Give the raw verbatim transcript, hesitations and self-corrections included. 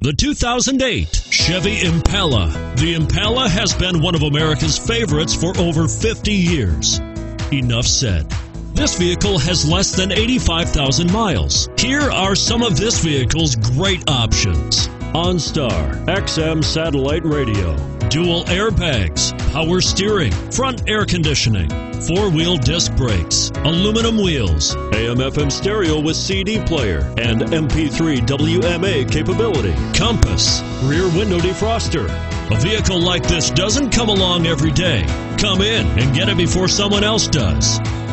The two thousand eight Chevy Impala. The Impala has been one of America's favorites for over fifty years. Enough said. This vehicle has less than eighty-five thousand miles. Here are some of this vehicle's great options: OnStar, X M satellite radio, dual airbags, power steering, front air conditioning, four-wheel disc brakes, aluminum wheels, A M F M stereo with C D player, and M P three W M A capability, compass, rear window defroster. A vehicle like this doesn't come along every day. Come in and get it before someone else does.